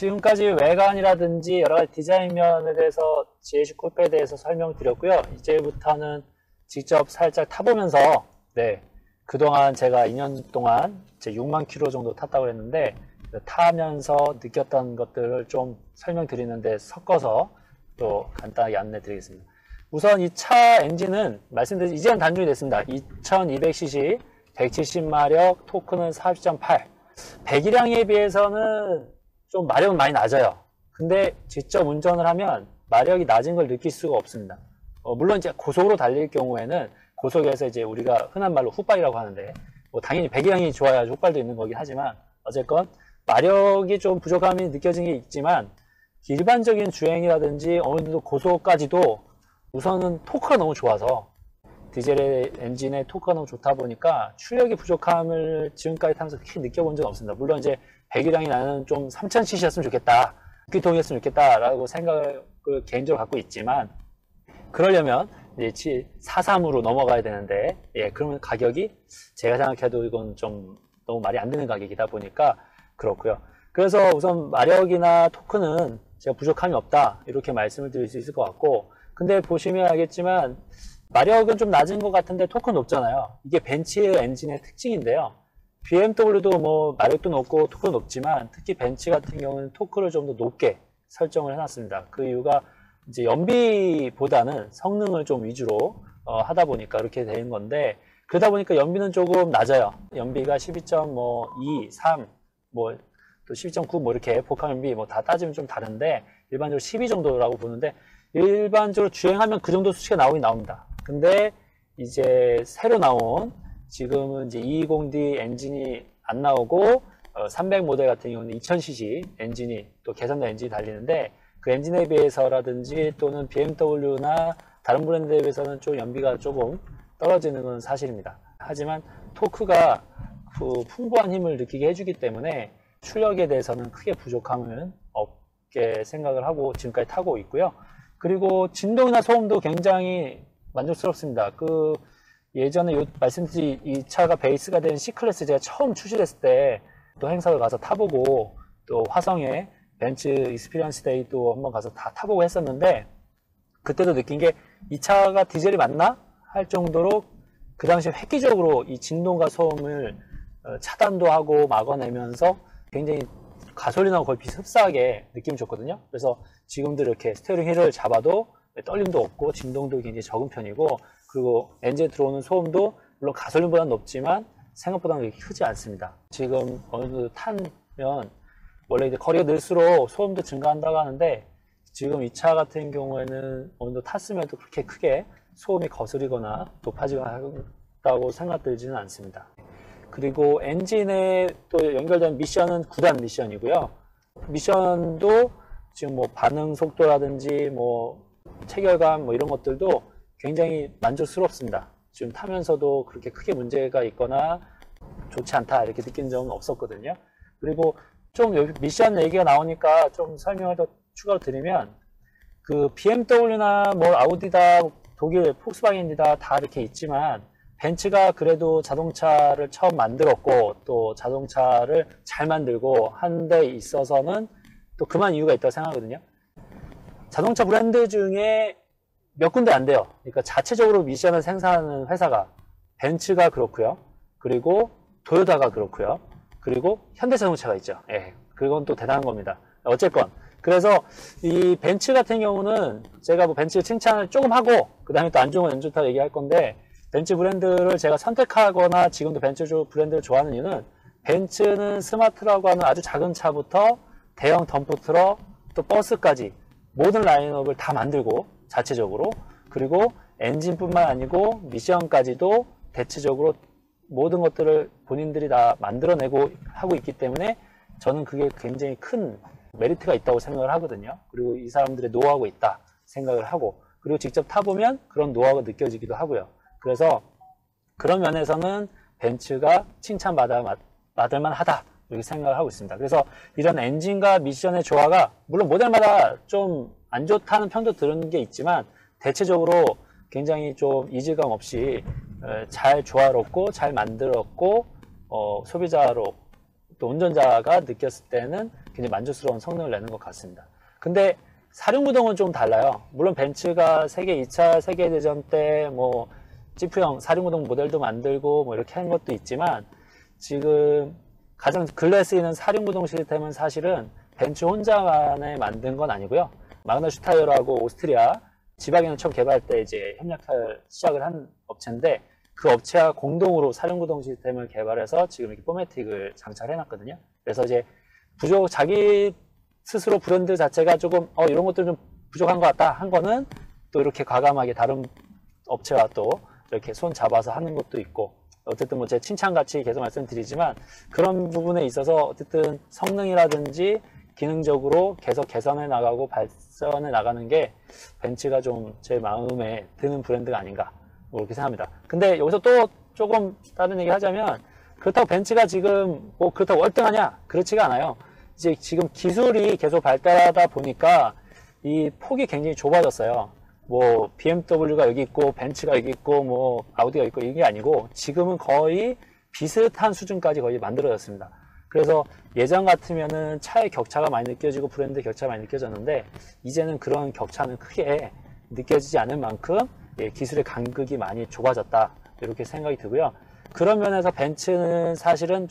지금까지 외관이라든지 여러 가지 디자인 면에 대해서 GH 쿠페에 대해서 설명드렸고요. 이제부터는 직접 살짝 타보면서, 네, 그동안 제가 2년 동안 제 6만 킬로 정도 탔다고 했는데, 타면서 느꼈던 것들을 좀 설명드리는데 섞어서 또 간단하게 안내 드리겠습니다. 우선 이 차 엔진은 말씀드린 이제는 단종이 됐습니다. 2200cc, 170마력, 토크는 40.8. 배기량에 비해서는 좀 마력은 많이 낮아요. 근데 직접 운전을 하면 마력이 낮은 걸 느낄 수가 없습니다. 물론 이제 고속으로 달릴 경우에는 고속에서 이제 우리가 흔한 말로 훅발이라고 하는데, 뭐 당연히 배기량이 좋아야 훅발도 있는 거긴 하지만, 어쨌건 마력이 좀 부족함이 느껴진 게 있지만, 일반적인 주행이라든지 어느 정도 고속까지도 우선은 토크가 너무 좋아서, 디젤 엔진의 토크가 너무 좋다 보니까 출력이 부족함을 지금까지 타면서 크게 느껴본 적은 없습니다. 물론 이제 배기량이 나는 좀 3000cc였으면 좋겠다, 6기통이었으면 좋겠다라고 생각을 개인적으로 갖고 있지만, 그러려면 이제 43으로 넘어가야 되는데, 예, 그러면 가격이 제가 생각해도 이건 좀 너무 말이 안 되는 가격이다 보니까 그렇고요. 그래서 우선 마력이나 토크는 제가 부족함이 없다, 이렇게 말씀을 드릴 수 있을 것 같고, 근데 보시면 알겠지만 마력은 좀 낮은 것 같은데 토크는 높잖아요. 이게 벤츠 엔진의 특징인데요. BMW도 뭐 마력도 높고 토크도 높지만, 특히 벤츠 같은 경우는 토크를 좀 더 높게 설정을 해놨습니다. 그 이유가 이제 연비보다는 성능을 좀 위주로 하다 보니까 이렇게 되는 건데, 그러다 보니까 연비는 조금 낮아요. 연비가 12.2, 3, 뭐 또 12.9 뭐 이렇게 복합 연비 뭐 다 따지면 좀 다른데, 일반적으로 12 정도라고 보는데, 일반적으로 주행하면 그 정도 수치가 나오긴 나옵니다. 근데 이제 새로 나온 지금은 이제 220D 엔진이 안 나오고 300 모델 같은 경우는 2000cc 엔진이 또 개선된 엔진이 달리는데, 그 엔진에 비해서라든지 또는 BMW나 다른 브랜드에 비해서는 좀 연비가 조금 떨어지는 건 사실입니다. 하지만 토크가 그 풍부한 힘을 느끼게 해주기 때문에 출력에 대해서는 크게 부족함은 없게 생각을 하고 지금까지 타고 있고요. 그리고 진동이나 소음도 굉장히 만족스럽습니다. 그 예전에 말씀드린 이 차가 베이스가 된 C클래스 제가 처음 출시됐을 때 또 행사를 가서 타보고, 또 화성에 벤츠 익스피리언스 데이 또 한번 가서 다 타보고 했었는데, 그때도 느낀 게 이 차가 디젤이 맞나? 할 정도로 그 당시에 획기적으로 이 진동과 소음을 차단도 하고 막아내면서 굉장히 가솔린하고 거의 비슷하게 느낌이 줬거든요. 그래서 지금도 이렇게 스티어링 휠을 잡아도 떨림도 없고 진동도 굉장히 적은 편이고, 그리고 엔진에 들어오는 소음도 물론 가솔린보다는 높지만 생각보다는 그렇게 크지 않습니다. 지금 어느 정도 타면 원래 이제 거리가 늘수록 소음도 증가한다고 하는데, 지금 이 차 같은 경우에는 어느 정도 탔음에도 그렇게 크게 소음이 거스리거나 높아지거나 한다고 생각들지는 않습니다. 그리고 엔진에 또 연결된 미션은 9단 미션이고요. 미션도 지금 뭐 반응 속도라든지 뭐 체결감 뭐 이런 것들도 굉장히 만족스럽습니다. 지금 타면서도 그렇게 크게 문제가 있거나 좋지 않다 이렇게 느낀 적은 없었거든요. 그리고 좀 여기 미션 얘기가 나오니까 좀 설명을 더 추가로 드리면, 그 BMW나 뭐 아우디다 독일 폭스바겐이다 다 이렇게 있지만, 벤츠가 그래도 자동차를 처음 만들었고 또 자동차를 잘 만들고 한 데 있어서는 또 그만 이유가 있다고 생각하거든요. 자동차 브랜드 중에 몇 군데 안 돼요. 그러니까 자체적으로 미션을 생산하는 회사가 벤츠가 그렇고요. 그리고 도요타가 그렇고요. 그리고 현대자동차가 있죠. 예, 그건 또 대단한 겁니다. 어쨌건 그래서 이 벤츠 같은 경우는 제가 뭐 벤츠 칭찬을 조금 하고 그 다음에 또 안 좋은 건 안 좋다고 얘기할 건데, 벤츠 브랜드를 제가 선택하거나 지금도 벤츠 브랜드를 좋아하는 이유는, 벤츠는 스마트라고 하는 아주 작은 차부터 대형 덤프 트럭 또 버스까지 모든 라인업을 다 만들고 자체적으로, 그리고 엔진뿐만 아니고 미션까지도 대체적으로 모든 것들을 본인들이 다 만들어내고 하고 있기 때문에 저는 그게 굉장히 큰 메리트가 있다고 생각을 하거든요. 그리고 이 사람들의 노하우가 있다 생각을 하고, 그리고 직접 타보면 그런 노하우가 느껴지기도 하고요. 그래서 그런 면에서는 벤츠가 칭찬받을 만하다 이렇게 생각을 하고 있습니다. 그래서 이런 엔진과 미션의 조화가 물론 모델마다 좀 안 좋다는 평도 들은 게 있지만, 대체적으로 굉장히 좀 이질감 없이 잘 조화롭고 잘 만들었고, 소비자로 또 운전자가 느꼈을 때는 굉장히 만족스러운 성능을 내는 것 같습니다. 근데 4륜구동은 좀 달라요. 물론 벤츠가 세계 2차 세계대전 때 뭐 지프형 4륜구동 모델도 만들고 뭐 이렇게 한 것도 있지만, 지금 가장 근래에 쓰이는 4륜구동 시스템은 사실은 벤츠 혼자만에 만든 건 아니고요. 마그나 슈타이어라고 오스트리아 지방에는 처음 개발할 때 이제 협력할 시작을 한 업체인데, 그 업체와 공동으로 4륜구동 시스템을 개발해서 지금 이렇게 포매틱을 장착해 놨거든요. 그래서 이제 자기 스스로 브랜드 자체가 조금 이런 것들 좀 부족한 것 같다 한 거는 또 이렇게 과감하게 다른 업체와 또 이렇게 손 잡아서 하는 것도 있고, 어쨌든 뭐 제 칭찬같이 계속 말씀드리지만, 그런 부분에 있어서 어쨌든 성능이라든지 기능적으로 계속 개선해 나가고 발전해 나가는 게 벤츠가 좀 제 마음에 드는 브랜드가 아닌가, 뭐 그렇게 생각합니다. 근데 여기서 또 조금 다른 얘기 하자면, 그렇다고 벤츠가 지금 뭐 그렇다고 월등하냐? 그렇지가 않아요. 이제 지금 기술이 계속 발달하다 보니까 이 폭이 굉장히 좁아졌어요. 뭐 BMW가 여기 있고 벤츠가 여기 있고 뭐 아우디가 있고 이게 아니고, 지금은 거의 비슷한 수준까지 거의 만들어졌습니다. 그래서 예전 같으면은 차의 격차가 많이 느껴지고 브랜드 격차가 많이 느껴졌는데, 이제는 그런 격차는 크게 느껴지지 않을 만큼 기술의 간극이 많이 좁아졌다, 이렇게 생각이 들고요. 그런 면에서 벤츠는 사실은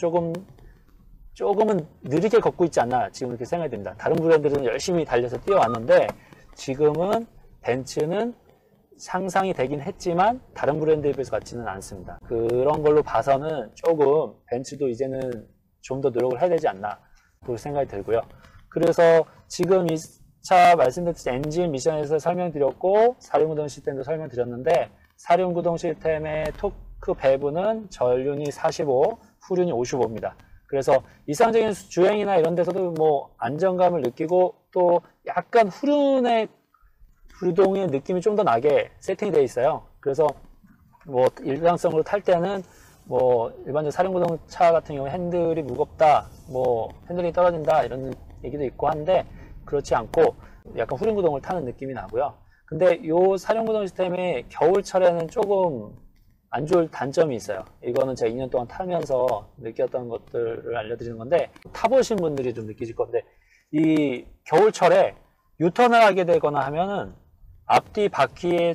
조금은 느리게 걷고 있지 않나, 지금 이렇게 생각이 듭니다. 다른 브랜드들은 열심히 달려서 뛰어왔는데, 지금은 벤츠는 상상이 되긴 했지만 다른 브랜드에 비해서 같지는 않습니다. 그런 걸로 봐서는 조금 벤츠도 이제는 좀 더 노력을 해야 되지 않나, 그렇게 생각이 들고요. 그래서 지금 이 차 말씀드렸듯이 엔진 미션에서 설명드렸고, 4륜구동 시스템도 설명드렸는데, 4륜구동 시스템의 토크 배분은 전륜이 45, 후륜이 55입니다. 그래서 일상적인 주행이나 이런 데서도 뭐 안정감을 느끼고, 또 약간 후륜의 구동의 느낌이 좀 더 나게 세팅이 되어 있어요. 그래서 뭐 일상성으로 탈 때는 뭐 일반적 4륜구동 차 같은 경우 핸들이 무겁다, 뭐 핸들이 떨어진다, 이런 얘기도 있고 한데, 그렇지 않고 약간 후륜구동을 타는 느낌이 나고요. 근데 이 4륜구동 시스템이 겨울철에는 조금 안 좋을 단점이 있어요. 이거는 제가 2년 동안 타면서 느꼈던 것들을 알려드리는 건데, 타보신 분들이 좀 느끼실 건데, 이 겨울철에 유턴을 하게 되거나 하면은 앞뒤 바퀴의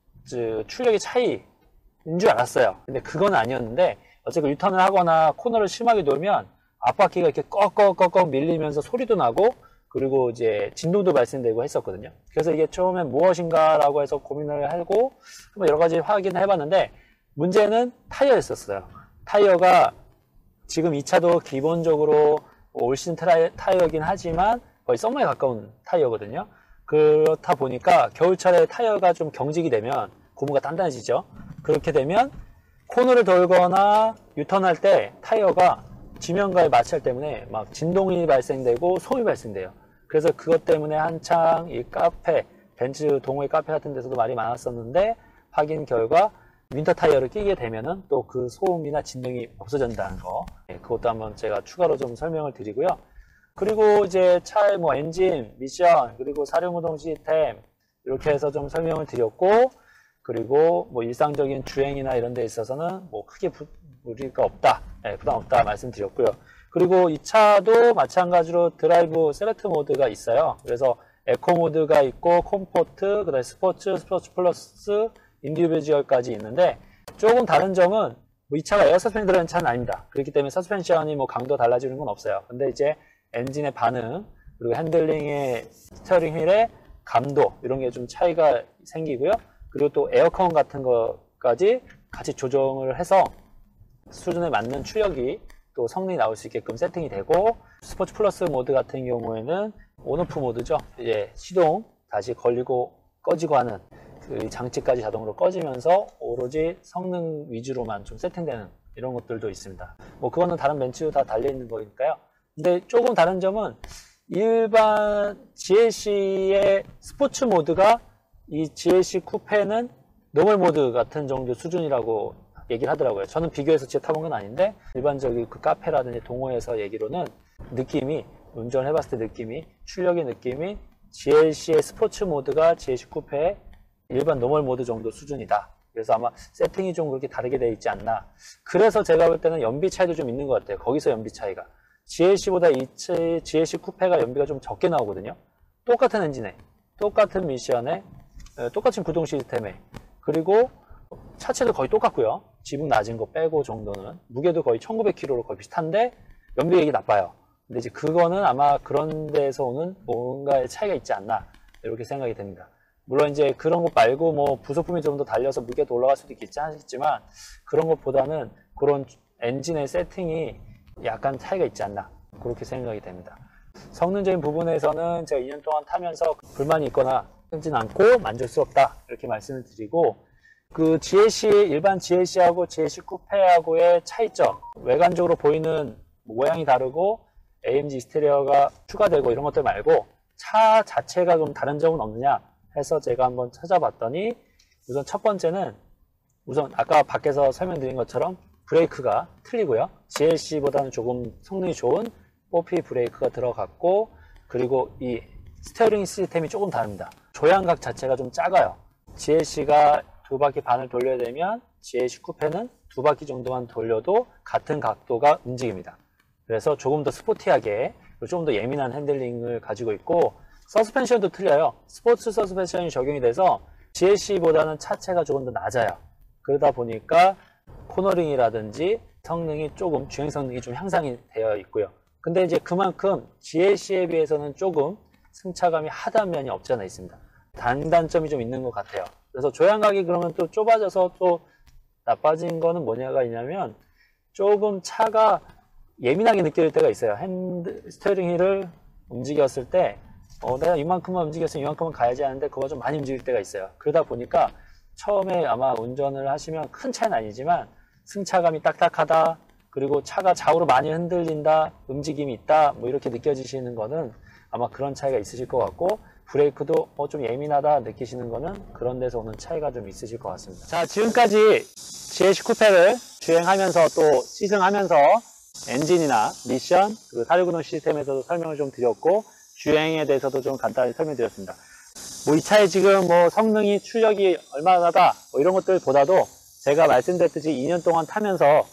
출력의 차이인 줄 알았어요. 근데 그건 아니었는데, 어쨌든 유턴을 하거나 코너를 심하게 돌면 앞바퀴가 이렇게 꺽꺽꺽꺽 밀리면서 소리도 나고, 그리고 이제 진동도 발생되고 했었거든요. 그래서 이게 처음엔 무엇인가라고 해서 고민을 하고 여러 가지 확인을 해봤는데, 문제는 타이어였었어요. 타이어가 지금 이 차도 기본적으로 올 시즌 타이어이긴 하지만 거의 썸머에 가까운 타이어거든요. 그렇다 보니까 겨울철에 타이어가 좀 경직이 되면 고무가 단단해지죠. 그렇게 되면 코너를 돌거나 유턴할 때 타이어가 지면과의 마찰 때문에 막 진동이 발생되고 소음이 발생돼요. 그래서 그것 때문에 한창 이 카페, 벤츠 동호회 카페 같은 데서도 말이 많았었는데, 확인 결과 윈터 타이어를 끼게 되면은 또 그 소음이나 진동이 없어진다는 거, 그것도 한번 제가 추가로 좀 설명을 드리고요. 그리고 이제 차의 뭐 엔진, 미션, 그리고 4륜구동 시스템, 이렇게 해서 좀 설명을 드렸고, 그리고 뭐 일상적인 주행이나 이런 데 있어서는 뭐 크게 무리가 없다, 부담 없다 말씀드렸고요. 그리고 이 차도 마찬가지로 드라이브 셀렉트 모드가 있어요. 그래서 에코 모드가 있고, 콤포트, 그다음에 스포츠 플러스, 인디비주얼까지 있는데, 조금 다른 점은 뭐 이 차가 에어 서스펜션 들어간 차는 아닙니다. 그렇기 때문에 서스펜션이 뭐 강도 달라지는 건 없어요. 근데 이제 엔진의 반응, 그리고 핸들링의 스티어링 휠의 감도, 이런 게 좀 차이가 생기고요. 그리고 또 에어컨 같은 것까지 같이 조정을 해서 수준에 맞는 출력이 또 성능이 나올 수 있게끔 세팅이 되고, 스포츠 플러스 모드 같은 경우에는 온오프 모드죠. 이제 시동 다시 걸리고 꺼지고 하는 그 장치까지 자동으로 꺼지면서 오로지 성능 위주로만 좀 세팅되는 이런 것들도 있습니다. 뭐 그거는 다른 벤츠도 다 달려있는 거니까요. 근데 조금 다른 점은, 일반 GLC의 스포츠 모드가 이 GLC 쿠페는 노멀 모드 같은 정도 수준이라고 얘기를 하더라고요. 저는 비교해서 직접 타본 건 아닌데, 일반적인 그 카페라든지 동호회에서 얘기로는 느낌이, 운전을 해봤을 때 느낌이, 출력의 느낌이 GLC의 스포츠 모드가 GLC 쿠페의 일반 노멀 모드 정도 수준이다. 그래서 아마 세팅이 좀 그렇게 다르게 되어 있지 않나. 그래서 제가 볼 때는 연비 차이도 좀 있는 것 같아요. 거기서 연비 차이가. GLC보다 이 GLC 쿠페가 연비가 좀 적게 나오거든요. 똑같은 엔진에, 똑같은 미션에, 똑같은 구동 시스템에, 그리고 차체도 거의 똑같고요. 지붕 낮은 거 빼고 정도는. 무게도 거의 1900kg로 거의 비슷한데 연비가 이게 나빠요. 근데 이제 그거는 아마 그런 데서 오는 뭔가의 차이가 있지 않나 이렇게 생각이 됩니다. 물론 이제 그런 것 말고 뭐 부속품이 좀 더 달려서 무게도 올라갈 수도 있겠지 하겠지만 그런 것보다는 그런 엔진의 세팅이 약간 차이가 있지 않나 그렇게 생각이 됩니다. 성능적인 부분에서는 제가 2년 동안 타면서 불만이 있거나 하진 않고 만족스럽다 이렇게 말씀을 드리고, 그 GLC, 일반 GLC하고 GLC 쿠페하고의 차이점, 외관적으로 보이는 모양이 다르고 AMG 스테리오가 추가되고 이런 것들 말고 차 자체가 좀 다른 점은 없느냐 해서 제가 한번 찾아봤더니, 우선 첫 번째는 우선 아까 밖에서 설명드린 것처럼 브레이크가 틀리고요. GLC보다는 조금 성능이 좋은 뽀피 브레이크가 들어갔고, 그리고 이 스티어링 시스템이 조금 다릅니다. 조향각 자체가 좀 작아요. GLC가 2바퀴 반을 돌려야 되면 GLC 쿠페는 2바퀴 정도만 돌려도 같은 각도가 움직입니다. 그래서 조금 더 스포티하게, 조금 더 예민한 핸들링을 가지고 있고, 서스펜션도 틀려요. 스포츠 서스펜션이 적용이 돼서 GLC보다는 차체가 조금 더 낮아요. 그러다 보니까 코너링이라든지 성능이 조금, 주행 성능이 좀 향상이 되어 있고요. 근데 이제 그만큼 GLC에 비해서는 조금 승차감이 하다는 면이 없지 않아 있습니다. 단단점이 좀 있는 것 같아요. 그래서 조향각이 그러면 또 좁아져서 또 나빠진 거는 뭐냐가 있냐면, 조금 차가 예민하게 느껴질 때가 있어요. 스티어링 휠을 움직였을 때 내가 이만큼만 움직였으면 이만큼만 가야지 하는데 그거 좀 많이 움직일 때가 있어요. 그러다 보니까 처음에 아마 운전을 하시면 큰 차이는 아니지만 승차감이 딱딱하다, 그리고 차가 좌우로 많이 흔들린다, 움직임이 있다, 뭐 이렇게 느껴지시는 거는 아마 그런 차이가 있으실 것 같고, 브레이크도 좀 예민하다 느끼시는 거는 그런 데서 오는 차이가 좀 있으실 것 같습니다. 자, 지금까지 GLC 쿠페를 주행하면서 또 시승하면서 엔진이나 미션, 그리고 사륜구동 시스템에서도 설명을 좀 드렸고, 주행에 대해서도 좀 간단히 설명드렸습니다. 뭐 이 차의 지금 뭐 성능이, 출력이 얼마나다 뭐 이런 것들보다도 제가 말씀드렸듯이 2년 동안 타면서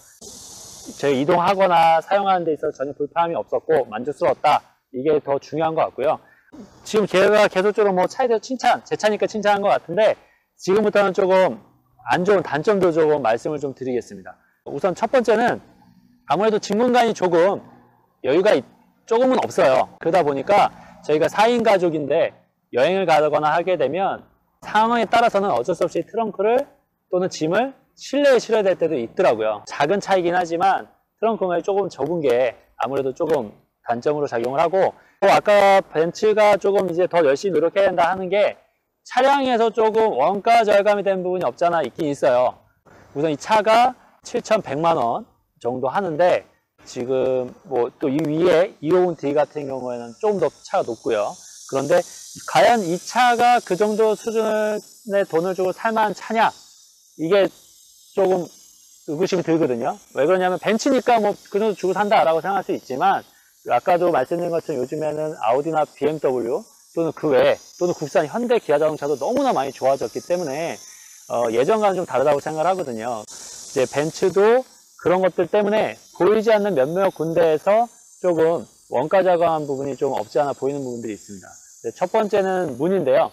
제가 이동하거나 사용하는 데 있어서 전혀 불편함이 없었고 만족스러웠다, 이게 더 중요한 것 같고요. 지금 제가 계속적으로 뭐 차에 대해서 칭찬, 제 차니까 칭찬한 것 같은데, 지금부터는 조금 안 좋은 단점도 조금 말씀을 좀 드리겠습니다. 우선 첫 번째는 아무래도 짐 공간이 조금 여유가 조금은 없어요. 그러다 보니까 저희가 4인 가족인데 여행을 가거나 하게 되면 상황에 따라서는 어쩔 수 없이 트렁크를 또는 짐을 실내에 실어야 될 때도 있더라고요. 작은 차이긴 하지만 트렁크 공간이 조금 좁은 게 아무래도 조금 단점으로 작용을 하고, 아까 벤츠가 조금 이제 더 열심히 노력해야 된다 하는 게, 차량에서 조금 원가 절감이 된 부분이 없잖아 있긴 있어요. 우선 이 차가 7,100만 원 정도 하는데, 지금 뭐 또 이 위에 250D 같은 경우에는 조금 더 차가 높고요. 그런데 과연 이 차가 그 정도 수준의 돈을 주고 살만한 차냐? 이게 조금 의구심이 들거든요. 왜 그러냐면 벤츠니까 뭐 그 정도 주고 산다라고 생각할 수 있지만, 아까도 말씀드린 것처럼 요즘에는 아우디나 BMW 또는 그 외에 또는 국산 현대 기아 자동차도 너무나 많이 좋아졌기 때문에 예전과는 좀 다르다고 생각을 하거든요. 이제 벤츠도 그런 것들 때문에 보이지 않는 몇몇 군데에서 조금 원가 절감한 부분이 좀 없지 않아 보이는 부분들이 있습니다. 첫 번째는 문인데요.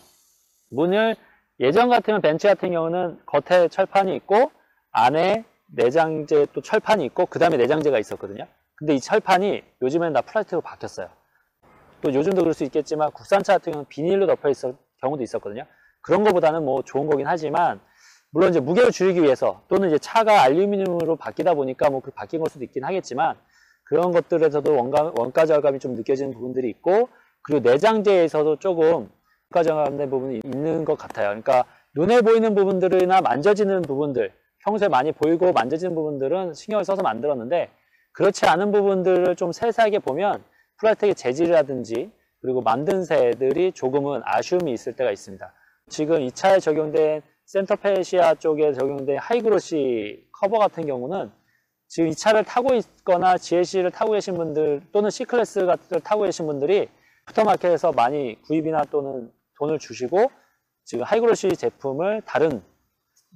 문을 예전 같으면 벤츠 같은 경우는 겉에 철판이 있고 안에 내장재 또 철판이 있고 그 다음에 내장재가 있었거든요. 근데 이 철판이 요즘에는 다 플라스틱으로 바뀌었어요. 또 요즘도 그럴 수 있겠지만 국산차 같은 경우는 비닐로 덮여 있을 경우도 있었거든요. 그런 것보다는 뭐 좋은 거긴 하지만, 물론 이제 무게를 줄이기 위해서 또는 이제 차가 알루미늄으로 바뀌다 보니까 뭐 그 바뀐 걸 수도 있긴 하겠지만, 그런 것들에서도 원가 절감이 좀 느껴지는 부분들이 있고, 그리고 내장재에서도 조금 원가 절감된 부분이 있는 것 같아요. 그러니까 눈에 보이는 부분들이나 만져지는 부분들, 평소에 많이 보이고 만져지는 부분들은 신경을 써서 만들었는데, 그렇지 않은 부분들을 좀 세세하게 보면 플라스틱의 재질이라든지 그리고 만든 새들이 조금은 아쉬움이 있을 때가 있습니다. 지금 이 차에 적용된 센터페시아 쪽에 적용된 하이그로시 커버 같은 경우는 지금 이 차를 타고 있거나 GLC를 타고 계신 분들 또는 C클래스 같은 걸 타고 계신 분들이 슈퍼마켓에서 많이 구입이나 또는 돈을 주시고 지금 하이그로시 제품을 다른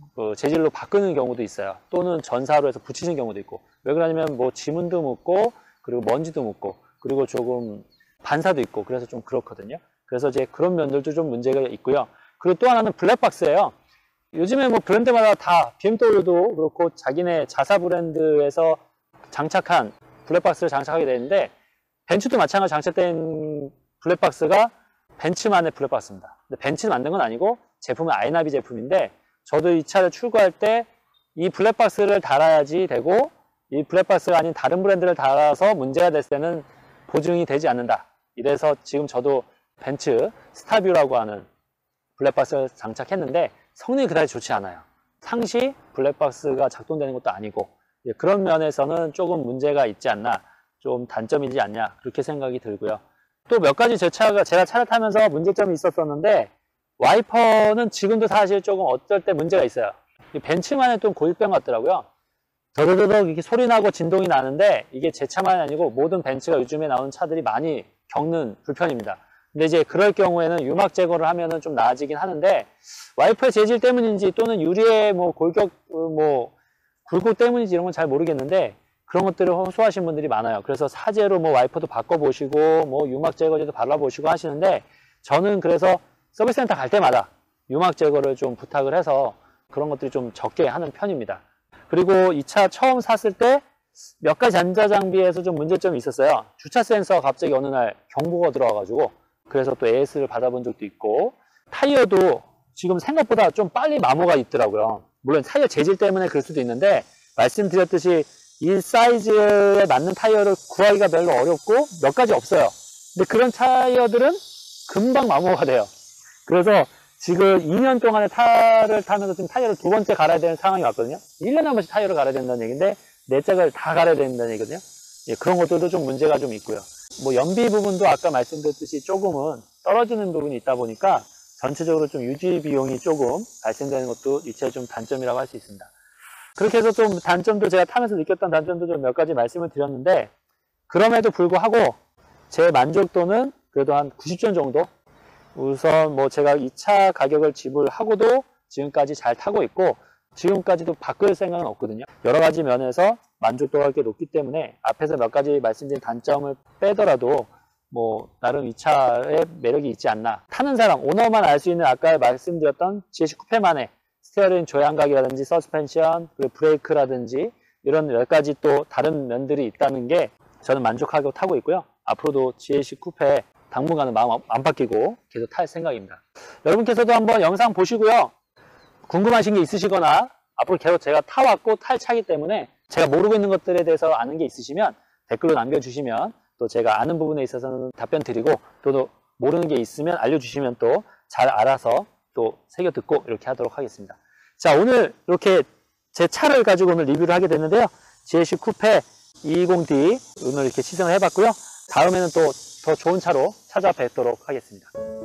재질로 바꾸는 경우도 있어요. 또는 전사로 해서 붙이시는 경우도 있고. 왜 그러냐면 뭐 지문도 묻고 그리고 먼지도 묻고, 그리고 조금 반사도 있고, 그래서 좀 그렇거든요. 그래서 이제 그런 면들도 좀 문제가 있고요. 그리고 또 하나는 블랙박스예요. 요즘에 뭐 브랜드마다 다 BMW도 그렇고 자기네 자사 브랜드에서 장착한 블랙박스를 장착하게 되는데, 벤츠도 마찬가지로 장착된 블랙박스가 벤츠만의 블랙박스입니다. 근데 벤츠 만든 건 아니고 제품은 아이나비 제품인데, 저도 이 차를 출고할 때 이 블랙박스를 달아야지 되고, 이 블랙박스가 아닌 다른 브랜드를 달아서 문제가 됐을 때는 보증이 되지 않는다. 이래서 지금 저도 벤츠 스타뷰라고 하는 블랙박스를 장착했는데 성능이 그다지 좋지 않아요. 상시 블랙박스가 작동되는 것도 아니고, 그런 면에서는 조금 문제가 있지 않나, 좀 단점이지 않냐, 그렇게 생각이 들고요. 또 몇 가지 제가 차를 타면서 문제점이 있었었는데, 와이퍼는 지금도 사실 조금 어쩔 때 문제가 있어요. 벤츠만의 또 고질병 같더라고요. 더더더덕 이렇게 소리 나고 진동이 나는데, 이게 제 차만이 아니고 모든 벤츠가 요즘에 나오는 차들이 많이 겪는 불편입니다. 근데 이제 그럴 경우에는 유막 제거를 하면은 좀 나아지긴 하는데, 와이퍼의 재질 때문인지 또는 유리의 뭐 골격, 굴곡 때문인지 이런 건 잘 모르겠는데, 그런 것들을 호소하시는 분들이 많아요. 그래서 사제로 뭐 와이퍼도 바꿔보시고, 뭐 유막 제거제도 발라보시고 하시는데, 저는 그래서 서비스 센터 갈 때마다 유막 제거를 좀 부탁을 해서 그런 것들이 좀 적게 하는 편입니다. 그리고 이 차 처음 샀을 때 몇 가지 전자장비에서 좀 문제점이 있었어요. 주차 센서가 갑자기 어느 날 경보가 들어와가지고, 그래서 또 AS를 받아본 적도 있고, 타이어도 지금 생각보다 좀 빨리 마모가 있더라고요. 물론 타이어 재질 때문에 그럴 수도 있는데, 말씀드렸듯이 이 사이즈에 맞는 타이어를 구하기가 별로 어렵고 몇 가지 없어요. 근데 그런 타이어들은 금방 마모가 돼요. 그래서 지금 2년 동안의 차를 타면서 지금 타이어를 두 번째 갈아야 되는 상황이 왔거든요. 1년에 한 번씩 타이어를 갈아야 된다는 얘기인데, 네 짝을 다 갈아야 된다는 얘기거든요. 그런 것들도 좀 문제가 좀 있고요. 뭐 연비 부분도 아까 말씀드렸듯이 조금은 떨어지는 부분이 있다 보니까 전체적으로 좀 유지 비용이 조금 발생되는 것도 이 차의 좀 단점이라고 할 수 있습니다. 그렇게 해서 좀 단점도, 제가 타면서 느꼈던 단점도 좀 몇 가지 말씀을 드렸는데, 그럼에도 불구하고 제 만족도는 그래도 한 90점 정도? 우선 뭐 제가 이 차 가격을 지불하고도 지금까지 잘 타고 있고, 지금까지도 바꿀 생각은 없거든요. 여러 가지 면에서 만족도가 이렇게 높기 때문에 앞에서 몇 가지 말씀드린 단점을 빼더라도 뭐 나름 이 차의 매력이 있지 않나. 타는 사람, 오너만 알 수 있는 아까 말씀드렸던 GLC 쿠페만의 스티어링 조향각이라든지 서스펜션, 그리고 브레이크라든지 이런 몇 가지 또 다른 면들이 있다는 게 저는 만족하고 타고 있고요. 앞으로도 GLC 쿠페 당분간은 마음 안 바뀌고 계속 탈 생각입니다. 여러분께서도 한번 영상 보시고요. 궁금하신 게 있으시거나 앞으로 계속 제가 타왔고 탈 차기 때문에 제가 모르고 있는 것들에 대해서 아는 게 있으시면 댓글로 남겨주시면 또 제가 아는 부분에 있어서는 답변 드리고, 또 모르는 게 있으면 알려주시면 또 잘 알아서 또 새겨 듣고 이렇게 하도록 하겠습니다. 자, 오늘 이렇게 제 차를 가지고 오늘 리뷰를 하게 됐는데요. GLC 쿠페 220D 오늘 이렇게 시승을 해봤고요. 다음에는 또 더 좋은 차로 찾아뵙도록 하겠습니다.